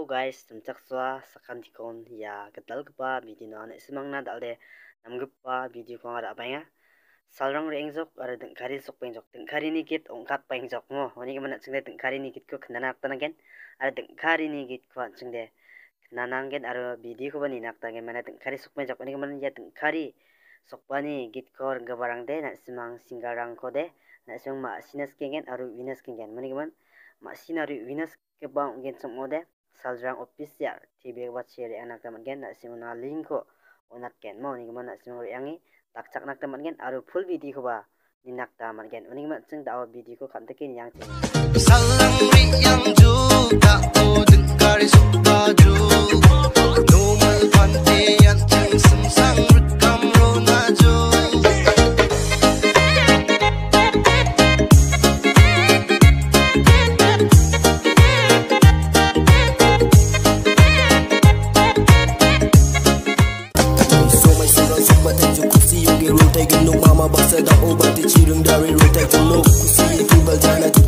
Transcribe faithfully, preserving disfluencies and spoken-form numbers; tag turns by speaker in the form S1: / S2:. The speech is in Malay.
S1: guys, tumcakswa sakantikon ya ketalgipa video no ane simangna dalde namgipa video ko ngara apanya salrang reengjok ara dengkari sok pengjok dengkari ni git ongkat pengjok mo oni kemana cengde dengkari ni git ko kenanak tanagen ara dengkari ni git ko cengde nananggen ara video ko bani nak tangen mana dengkari sok pengjok oni kemana ya dengkari sok bani git ko gabarang de na simang singgarang ko de na simang ma sinas kengen aru winas kengen mani keman ma sinaru winas ke bang gen som ode salrang official tv wat share anak teman gen na simuna link ko onak ken mo ni kemana simang yangi tak cak nak teman gen aru full video ko ba ninak taman gen oni kemana ceng dawa video ko kan tekin yang ceng
S2: salang ri yang juga oh dengkari suka ju normal pante yang ceng semsang rekam rona ju
S3: Rotate no mama basa da obat cireng dari rotate no kusi tunggal jana